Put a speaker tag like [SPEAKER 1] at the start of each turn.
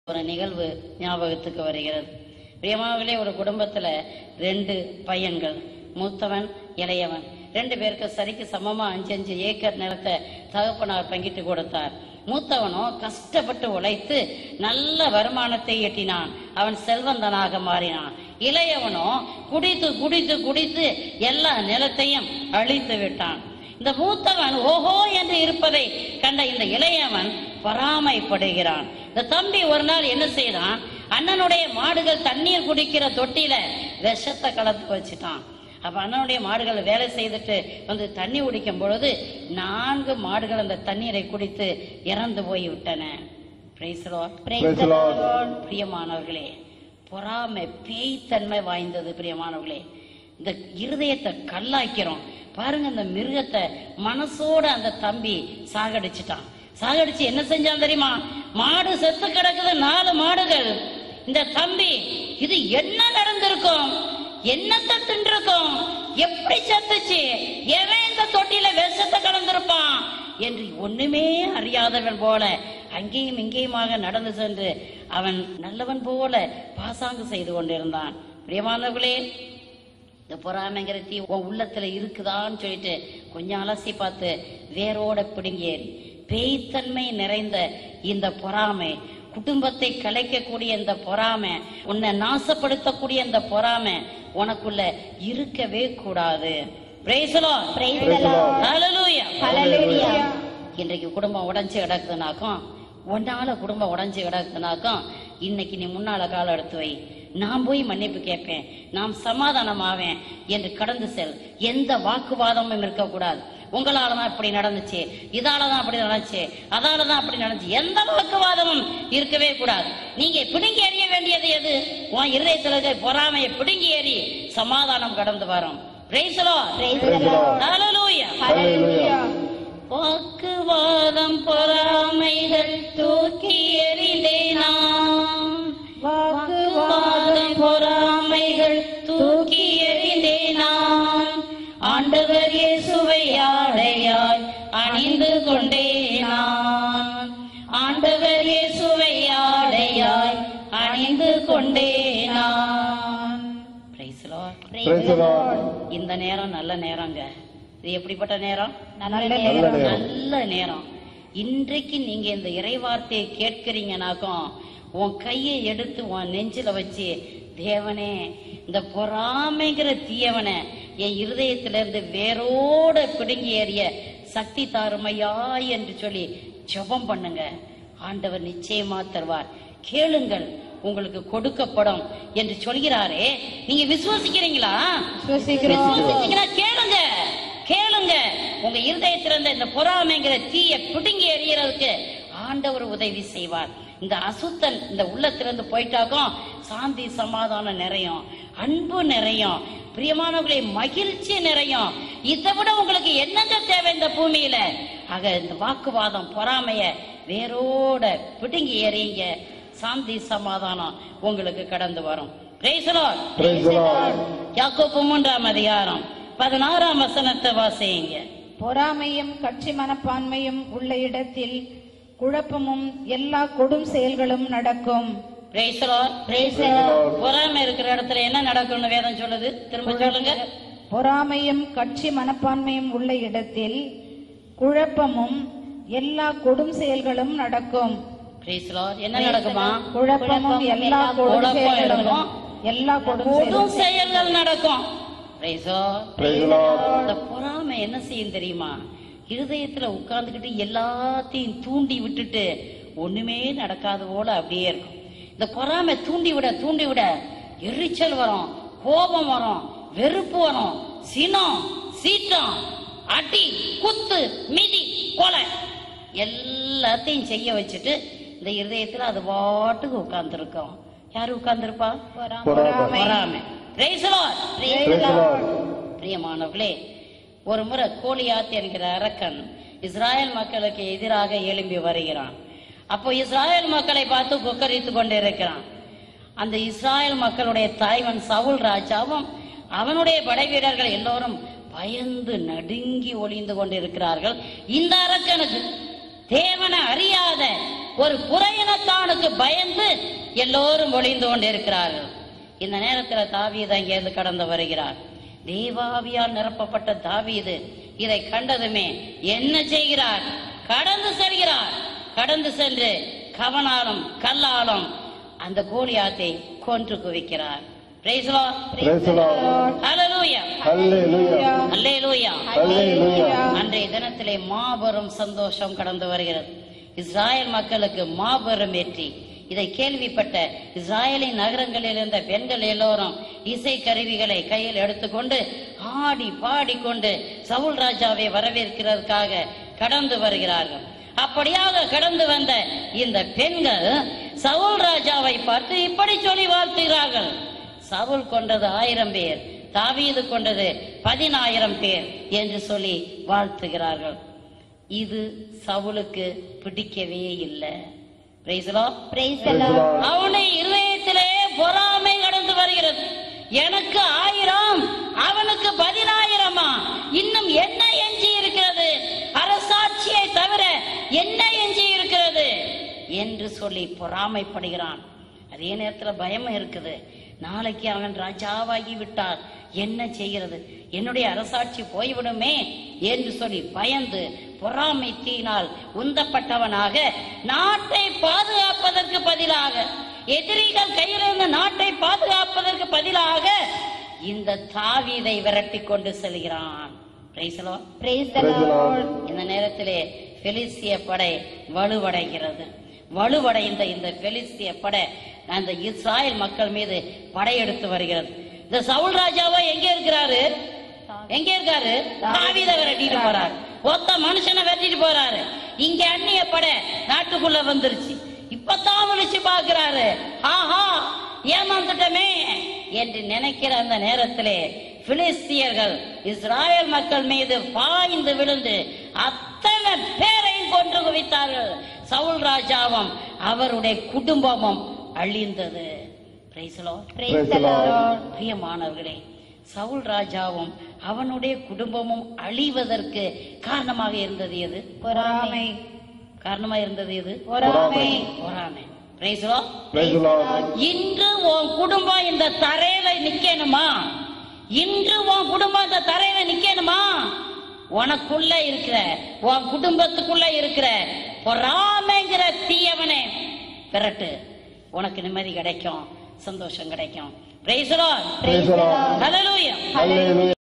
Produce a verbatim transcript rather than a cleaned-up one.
[SPEAKER 1] ஒரு நிகழ்வு ஞாபகத்துக்கு வருகிறது. பிரியமானவர்களே, ஒரு குடும்பத்துல ரெண்டு பையன்கள், மூத்தவன் இளையவன், ரெண்டு பேருக்கு சரிக்கு சமமா அஞ்சு அஞ்சு ஏக்கர் நிலத்தை தகப்பனார் பங்கிட்டு கொடுத்தார். மூத்தவனோ கஷ்டப்பட்டு உழைத்து நல்ல வருமானத்தை ஈட்டினான், அவன் செல்வந்தனாக மாறினான். இளையவனோ குடித்து குடித்து குடித்து எல்லா நிலத்தையும் அழித்து விட்டான். இந்த மூத்தவன் ஓஹோ என்று இருப்பதை கண்ட இந்த இளையவன் பொறாமைப்படுகிறான். இந்த தம்பி ஒரு நாள் என்ன செய்தான், அண்ணனுடைய மாடுகள் தண்ணீர் குடிக்கிற தொட்டியில விஷத்தை கலந்து வச்சுட்டான். அப்ப அண்ணனுடைய மாடுகள் வேலை செய்துட்டு வந்து தண்ணி குடிக்கும் பொழுது நான்கு மாடுகள் அந்த தண்ணீரை குடித்து இறந்து போய் விட்டன. பிரியமானவர்களே, பொறாமை பேய்த்தன்மை வாய்ந்தது. பிரியமானவர்களே, இந்த இருதயத்தை கல்லாக்கிறோம் பாருங்க. இந்த மிருகத்தை மனசோட அந்த தம்பி சாகடிச்சுட்டான். சாகடிச்சு என்ன செஞ்சான் தெரியுமா, மாடு செத்து கிடக்குது, நாலு மாடுகள். இந்த தம்பி இது என்ன நடந்திருக்கும், என்னத்தை தின்றிருக்கும், எப்படி செத்துச்சு, எவன் இந்த தொட்டியில விஷத்தை கலந்திருப்பான் என்று ஒண்ணுமே அறியாதவன் போல அங்கேயும் இங்கேயுமாக நடந்து சென்று அவன் நல்லவன் போல பாசாங்கு செய்து கொண்டிருந்தான். பிரியமானவர்களே, இந்த பொறாமைங்கிற தீ உன் உள்ளத்துல இருக்குதான்னு சொல்லிட்டு கொஞ்சம் அலசி பார்த்து வேரோட பிடுங்கேறி பேய்த்தன்மை நிறைந்த இந்த பொறாமை, குடும்பத்தை கலைக்கக்கூடிய இந்த பொறாமை, உன்னை நாசப்படுத்தக்கூடிய இந்த பொறாமை உனக்குள்ள இருக்கவே கூடாது. இன்றைக்கு குடும்பம் உடைஞ்சு கிடக்குதுனாக்கும், ஒன்னால குடும்பம் உடைஞ்சு கிடக்குதுனாக்கும், இன்னைக்கு நீ முன்னால காலம் எடுத்து வை, நான் போய் மன்னிப்பு கேட்பேன், நாம் சமாதானமாவேன் என்று கடந்து செல். எந்த வாக்குவாதமும் இருக்கக்கூடாது. உங்களாலதான் இப்படி நடந்துச்சு, இதாலதான் அப்படி நடந்துச்சு, அதாலதான் அப்படி நடந்துச்சு, எந்த வாக்குவாதமும் இருக்கவே கூடாது. நீங்க பிடுங்கி எறிய வேண்டியது எது, உன் இருதயத்துல பொறாமையை பிடுங்கி ஏறி சமாதானம் கடந்து வரும். வாக்குவாதம் பொறாமைகள் தூக்கி எறிந்தேனாம், வாக்குவாதம் பொறாமைகள் தூக்கி எறிந்தேனாம், ஆண்டவர் இயேசுவை ஆடையாய் அணிந்து கொண்டேனான், ஆண்டவர் இயேசுவை ஆடையாய் அணிந்து கொண்டேனான். இந்த நேரம் நல்ல நேரங்க. இது எப்படிப்பட்ட நேரம், நல்ல நேரம். இன்றைக்கு நீங்க இந்த இறைவார்த்தையை கேட்கிறீங்கனாக்கும், உன் கையை எடுத்து உன் நெஞ்சில வச்சு, தேவனே இந்த பொறாமைங்கிற தீயவனை என் இருதயத்திலிருந்து வேரோட பிடுங்கி ஏறிய சக்தி தாருமையா என்று சொல்லி ஜெபம் பண்ணுங்க. ஆண்டவர் நிச்சயமா தருவார். கேளுங்கள், உங்களுக்கு கொடுக்கப்படும் என்று சொல்கிறாரே, நீங்க விசுவாசிக்கிறீங்களா? விசுவாசிக்கிறீங்களா? கேளுங்க, கேளுங்க. உங்க இருதயத்திலிருந்த இந்த பொறாமைங்கிற தீய பிடுங்கி எறியறதுக்கு ஆண்டவர் உதவி செய்வார். இந்த அசுத்தன் இந்த உள்ளத்திலிருந்து போயிட்டாக்கும், சாந்தி சமாதானம் நிறையும், அன்பு நிறையும், பிரியமானவர்களை மகிழ்ச்சி நிறையும். இதை விட உங்களுக்கு என்னங்க தேவை இந்த பூமியில? ஆக இந்த வாக்குவாதம் பொறாமைய வேரோட பிடுங்கி எறிங்க, சாந்தி சமாதானம் உங்களுக்கு கடந்து வரும். யாக்கோபு மூன்றாம் அதிகாரம் பதினாறாம் வசனத்தை வாசிங்க.
[SPEAKER 2] பொறாமையும் கட்சி மனப்பான்மையும் உள்ள இடத்தில் குழப்பமும் எல்லா கொடும் செயல்களும் நடக்கும்.
[SPEAKER 1] பொறாமை இருக்கிற இடத்துல என்ன நடக்கும்னு வேதம் சொல்லுது, திரும்ப சொல்லுங்க.
[SPEAKER 2] பொறாமையும் கட்சி மனப்பான்மையும் உள்ள இடத்தில் குழப்பமும் எல்லா கொடும் செயல்களும் நடக்கும்.
[SPEAKER 1] என்ன நடக்குமா?
[SPEAKER 2] குழப்பமும் எல்லா கொடும் செயல்களும் எல்லா கொடும்
[SPEAKER 1] செயல்கள் நடக்கும். பொறாமை என்ன செய்யும் தெரியுமா? இருதயத்துல உட்கார்ந்துகிட்டு எல்லாத்தையும் தூண்டி விட்டுட்டு ஒண்ணுமே நடக்காத போல அப்படியே இருக்கும். இந்த பொறாமை தூண்டி விட தூண்டி விட எரிச்சல் வரும், கோபம் வரும், வெறுப்பு வரும், சினம், சீற்றம், அடி, குத்து, மிதி, கொலை எல்லாத்தையும் செய்ய வச்சுட்டு இந்த இருதயத்துல அது பாட்டுக்கு உட்கார்ந்து இருக்கும். யாரு உட்கார்ந்துருப்பா? பொறாமை. பிரியமானவர்களே, ஒரு முறை கோலியாத் என்கிற அரக்கன் இஸ்ராயல் மக்களுக்கு எதிராக எழும்பி வருகிறான். அப்போ இஸ்ராயல் மக்களை பார்த்து கொக்கரித்து கொண்டிருக்கிறான். அந்த இஸ்ராயல் மக்களுடைய தாய்வன் சவுல் ராஜாவும் அவனுடைய படை வீரர்கள் எல்லோரும் பயந்து நடுங்கி ஒளிந்து கொண்டிருக்கிறார்கள். இந்த அரக்கனுக்கு தேவனை அறியாத ஒரு புறையினத்தானுக்கு பயந்து எல்லோரும் ஒளிந்து கொண்டிருக்கிறார்கள். இந்த நேரத்தில் தாவீது அங்கிருந்து கடந்து வருகிறார். தேவாவியால் நிரப்பப்பட்ட தாவீது இதை கண்டதுமே என்ன செய்கிறார்? கடந்து செல்கிறார். கடந்து சென்று கவனாலும் கல்லாலும் அந்த கோலியாத்தை கொன்று குவிக்கிறார். Praise the Lord.
[SPEAKER 3] Praise the Lord.
[SPEAKER 1] Hallelujah.
[SPEAKER 3] Hallelujah.
[SPEAKER 1] Hallelujah.
[SPEAKER 3] Hallelujah.
[SPEAKER 1] அன்றைய தினத்திலே மாபெரும் சந்தோஷம் கடந்து வருகிறது. இஸ்ராயல் மக்களுக்கு மாபெரும் வெற்றி. இதை கேள்விப்பட்ட இஸ்ராயலின் நகரங்களில் இருந்த பெண்கள் எல்லோரும் இசை கருவிகளை கையில் எடுத்துக்கொண்டு ஆடி பாடிக்கொண்டு சவுல் ராஜாவை வரவேற்கிறதுக்காக கடந்து வருகிறார்கள். அப்படியாக கடந்து வந்த இந்த பெண்கள் சவுல் ராஜாவை பார்த்து இப்படி சொல்லி வாழ்த்துகிறார்கள். சவுல் கொண்டது ஆயிரம் பேர், தாவீது கொண்டது பதினாயிரம் பேர் என்று சொல்லி வாழ்த்துகிறார்கள். இது சவுலுக்கு பிடிக்கவே இல்லை. அவனுடைய இருதயத்திலே பொறாமை கடந்து வருகிறது. எனக்கு ஆயிரம், அவனுக்கு பதினாயிரமா? இன்னும் என்ன எஞ்சி இருக்கிறது? அரசாட்சியை தவிர என்ன எஞ்சி இருக்கிறது என்று சொல்லி பொறாமைப்படுகிறான். அதே நேரத்தில் பயம் இருக்குது. நாளைக்கு அவன் ராஜாவாகி விட்டால் என்ன செய்கிறது? என்னுடைய அரசாட்சி போய்விடுமே என்று சொல்லி பயந்து பொறாமை தீனால் உந்தப்பட்டவனாக நாட்டை பாதுகாப்பதற்கு பதிலாக, எதிரிகள் கையிலிருந்து நாட்டை பாதுகாப்பதற்கு பதிலாக இந்த தாவீதை விரட்டி கொண்டு செல்கிறான். இந்த நேரத்திலே பெலிஸ்திய படை வலுவடைகிறது. வலுவடைந்த இந்த பெலிஸ்திய படை அந்த இஸ்ராயல் மக்கள் மீது படையெடுத்து வருகிறது. இந்த சவுல் ராஜாவோ எங்க இருக்கிறாரு? எங்க இருக்காரு? தாவீதை விரட்டிட்டு போறாரு. ஒத்த மனுஷனை வெட்டிட்டு போறாரு. இங்க அந்நிய படை நாட்டுக்குள்ள வந்துருச்சு. இப்பதான் விழிச்சு பாக்குறாரு. ஆஹா, ஏமாந்துட்டமே என்று நினைக்கிற அந்த நேரத்திலே பிலிஸ்தியர்கள் இஸ்ராயல் மக்கள் மீது பாய்ந்து விழுந்து அத்தனை பேரையும் கொன்று குவித்தார்கள். சவுல் ராஜாவும் அவருடைய குடும்பமும் அழிந்தது. பிரியமானவர்களே, சவுல் ராஜாவும் அவனுடைய குடும்பமும் அழிவதற்கு காரணமாக இருந்தது எது? பொறாமை. காரணமாக இருந்தது எது? பொறாமை. பொறாமை. இன்று உன் குடும்பம் இந்த தரையில நிக்கணுமா? இன்று உன் குடும்பம் இந்த தரையில நிக்கணுமா? உனக்குள்ள இருக்கிற, உன் குடும்பத்துக்குள்ள இருக்கிற பொறாமைங்கிற தீயவனே விரட்டு. உனக்கு நிம்மதி கிடைக்கும், சந்தோஷம் கிடைக்கும். Praise the Lord. Hallelujah.